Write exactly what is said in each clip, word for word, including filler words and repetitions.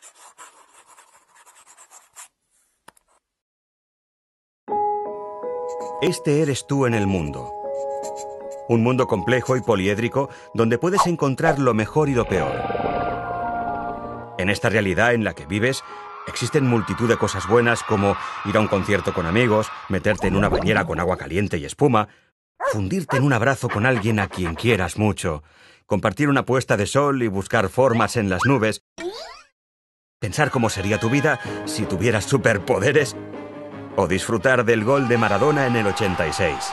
Este eres tú en el mundo. Un mundo complejo y poliédrico donde puedes encontrar lo mejor y lo peor. En esta realidad en la que vives, existen multitud de cosas buenas como ir a un concierto con amigos, meterte en una bañera con agua caliente y espuma, fundirte en un abrazo con alguien a quien quieras mucho, compartir una puesta de sol y buscar formas en las nubes, pensar cómo sería tu vida si tuvieras superpoderes, o disfrutar del gol de Maradona en el ochenta y seis.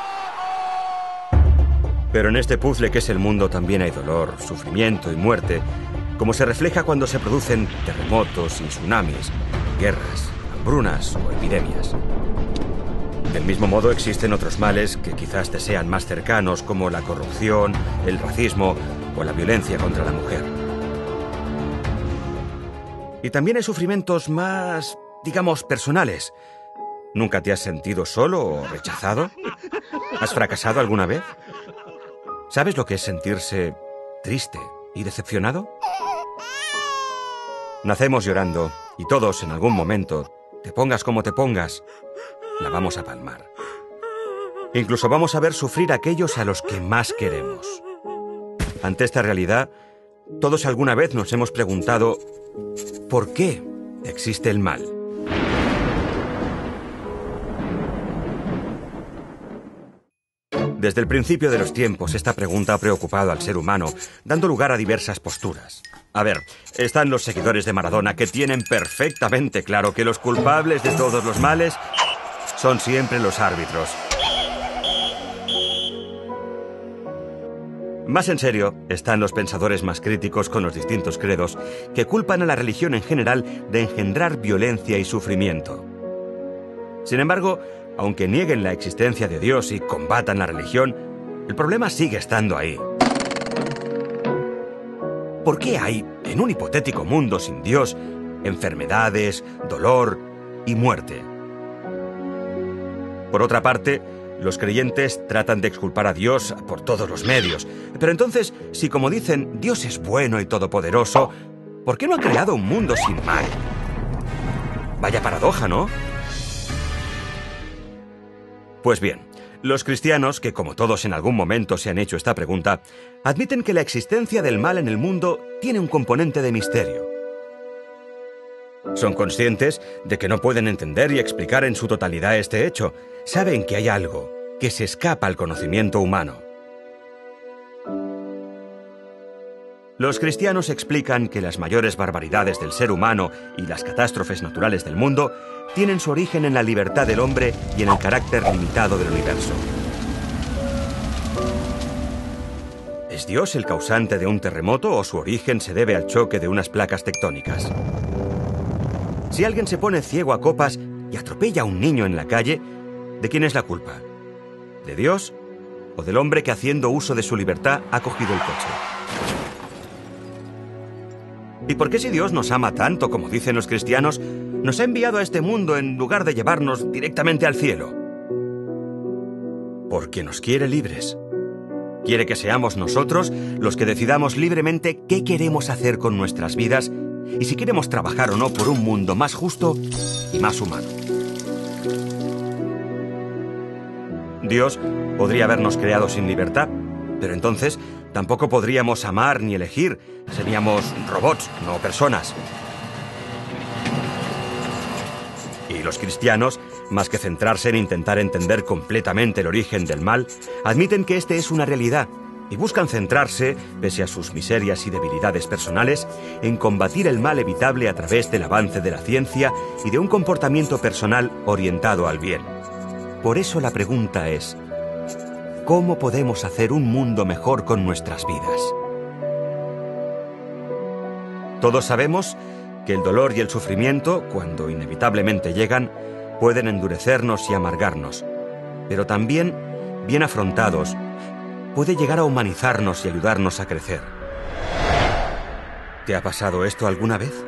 Pero en este puzzle que es el mundo también hay dolor, sufrimiento y muerte, como se refleja cuando se producen terremotos y tsunamis, guerras, hambrunas o epidemias. Del mismo modo existen otros males que quizás te sean más cercanos, como la corrupción, el racismo o la violencia contra la mujer. Y también hay sufrimientos más, digamos, personales. ¿Nunca te has sentido solo o rechazado? ¿Has fracasado alguna vez? ¿Sabes lo que es sentirse triste y decepcionado? Nacemos llorando y todos en algún momento, te pongas como te pongas, la vamos a palmar. Incluso vamos a ver sufrir a aquellos a los que más queremos. Ante esta realidad, todos alguna vez nos hemos preguntado ¿por qué existe el mal? Desde el principio de los tiempos, esta pregunta ha preocupado al ser humano, dando lugar a diversas posturas. A ver, están los seguidores de Maradona que tienen perfectamente claro que los culpables de todos los males son siempre los árbitros. Más en serio, están los pensadores más críticos con los distintos credos que culpan a la religión en general de engendrar violencia y sufrimiento. Sin embargo, aunque nieguen la existencia de Dios y combatan la religión, el problema sigue estando ahí. ¿Por qué hay, en un hipotético mundo sin Dios, enfermedades, dolor y muerte? Por otra parte, los creyentes tratan de exculpar a Dios por todos los medios. Pero entonces, si como dicen, Dios es bueno y todopoderoso, ¿por qué no ha creado un mundo sin mal? Vaya paradoja, ¿no? Pues bien, los cristianos, que como todos en algún momento se han hecho esta pregunta, admiten que la existencia del mal en el mundo tiene un componente de misterio. Son conscientes de que no pueden entender y explicar en su totalidad este hecho. Saben que hay algo que se escapa al conocimiento humano. Los cristianos explican que las mayores barbaridades del ser humano y las catástrofes naturales del mundo tienen su origen en la libertad del hombre y en el carácter limitado del universo. ¿Es Dios el causante de un terremoto o su origen se debe al choque de unas placas tectónicas? Si alguien se pone ciego a copas y atropella a un niño en la calle, ¿de quién es la culpa? ¿De Dios o del hombre que haciendo uso de su libertad ha cogido el coche? ¿Y por qué si Dios nos ama tanto, como dicen los cristianos, nos ha enviado a este mundo en lugar de llevarnos directamente al cielo? Porque nos quiere libres. Quiere que seamos nosotros los que decidamos libremente qué queremos hacer con nuestras vidas y si queremos trabajar o no por un mundo más justo y más humano. Dios podría habernos creado sin libertad, pero entonces tampoco podríamos amar ni elegir. Seríamos robots, no personas. Y los cristianos, más que centrarse en intentar entender completamente el origen del mal, admiten que este es una realidad y buscan centrarse, pese a sus miserias y debilidades personales, en combatir el mal evitable a través del avance de la ciencia y de un comportamiento personal orientado al bien. Por eso la pregunta es, ¿cómo podemos hacer un mundo mejor con nuestras vidas? Todos sabemos que el dolor y el sufrimiento, cuando inevitablemente llegan, pueden endurecernos y amargarnos, pero también, bien afrontados, puede llegar a humanizarnos y ayudarnos a crecer. ¿Te ha pasado esto alguna vez?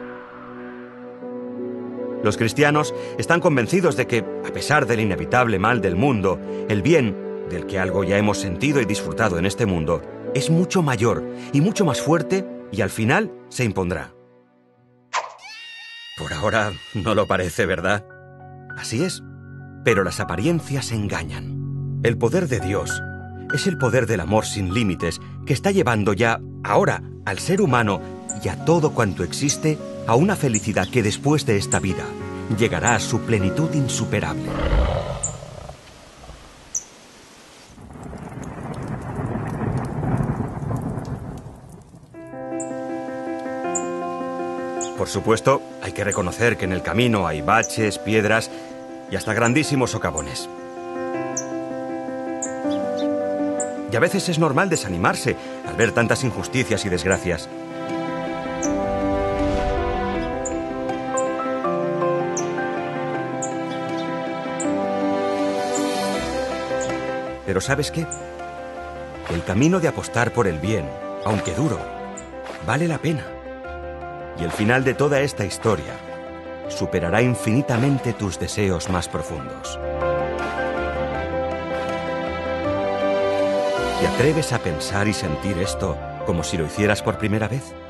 Los cristianos están convencidos de que, a pesar del inevitable mal del mundo, el bien, del que algo ya hemos sentido y disfrutado en este mundo, es mucho mayor y mucho más fuerte y al final se impondrá. Por ahora no lo parece, ¿verdad? Así es, pero las apariencias engañan. El poder de Dios es el poder del amor sin límites que está llevando ya, ahora, al ser humano y a todo cuanto existe a una felicidad que después de esta vida llegará a su plenitud insuperable. Por supuesto, hay que reconocer que en el camino hay baches, piedras y hasta grandísimos socavones. Y a veces es normal desanimarse al ver tantas injusticias y desgracias. Pero ¿sabes qué? El camino de apostar por el bien, aunque duro, vale la pena. Y el final de toda esta historia superará infinitamente tus deseos más profundos. ¿Te atreves a pensar y sentir esto como si lo hicieras por primera vez?